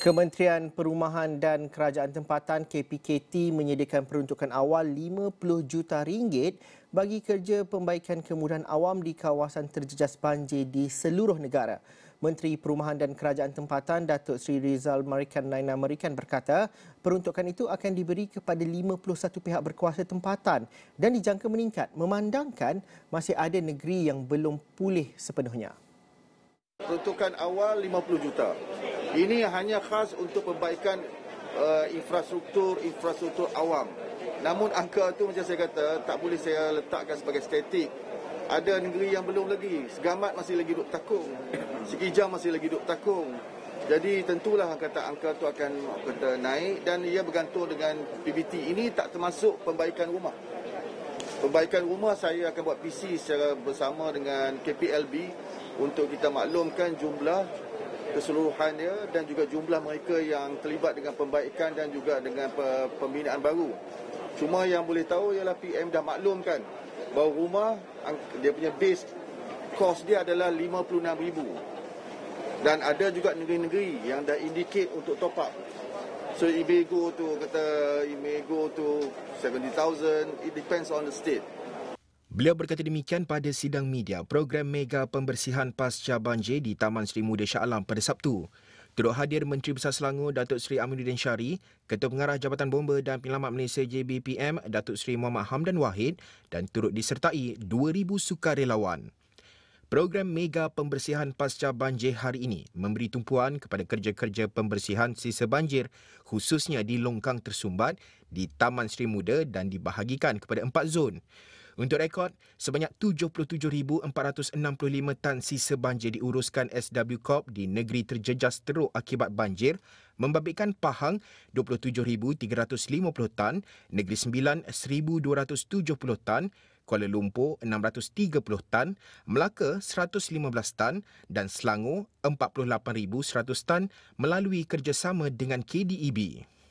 Kementerian Perumahan dan Kerajaan Tempatan KPKT menyediakan peruntukan awal 50 juta ringgit bagi kerja pembaikan kemudahan awam di kawasan terjejas banjir di seluruh negara. Menteri Perumahan dan Kerajaan Tempatan Datuk Seri Reezal Naina Merican berkata, peruntukan itu akan diberi kepada 51 pihak berkuasa tempatan dan dijangka meningkat memandangkan masih ada negeri yang belum pulih sepenuhnya. Peruntukan awal 50 juta. Ini hanya khas untuk perbaikan infrastruktur awam. Namun angka itu macam saya kata tak boleh saya letakkan sebagai statik. Ada negeri yang belum lagi. Segamat masih lagi duduk takung. Sekijang masih lagi duduk takung. Jadi tentulah angka itu akan naik dan ia bergantung dengan PBT. Ini tak termasuk pembaikan rumah. Pembaikan rumah saya akan buat PC secara bersama dengan KPLB untuk kita maklumkan jumlah keseluruhan dia dan juga jumlah mereka yang terlibat dengan pembaikan dan juga dengan pembinaan baru. Cuma yang boleh tahu ialah PM dah maklumkan bahawa rumah dia punya base cost dia adalah RM56,000. Dan ada juga negeri-negeri yang dah indicate untuk top up. So it may go to 70,000, it depends on the state. Beliau berkata demikian pada sidang media program mega pembersihan Pascabanjir di Taman Seri Muda Shah Alam pada Sabtu. Turut hadir Menteri Besar Selangor Datuk Seri Aminuddin Seri, Ketua Pengarah Jabatan Bomba dan Penyelamat Malaysia JBPM Datuk Seri Muhammad Hamdan Wahid dan turut disertai 2,000 sukarelawan. Program mega pembersihan Pascabanjir hari ini memberi tumpuan kepada kerja-kerja pembersihan sisa banjir khususnya di longkang tersumbat di Taman Seri Muda dan dibahagikan kepada 4 zon. Untuk rekod, sebanyak 77,465 tan sisa banjir diuruskan SW Corp di negeri terjejas teruk akibat banjir, membabitkan Pahang 27,350 tan, Negeri Sembilan 1,270 tan, Kuala Lumpur 630 tan, Melaka 115 tan dan Selangor 48,100 tan melalui kerjasama dengan KDEB.